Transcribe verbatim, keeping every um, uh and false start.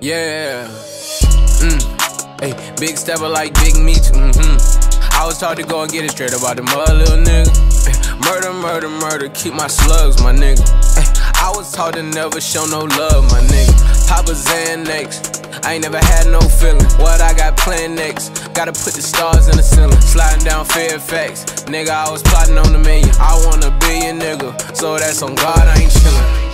Yeah. Mm. Hey, big stepper like Big Meat. Mm-hmm. I was taught to go and get it straight about the mud, little nigga. Ay, murder, murder, murder, keep my slugs, my nigga. Ay, I was taught to never show no love, my nigga. Papa Xanax, I ain't never had no feeling. What I got planned next? Gotta put the stars in the ceiling. Sliding down Fairfax, nigga, I was plotting on a million. I want a billion, nigga, so that's on God, I ain't chillin'.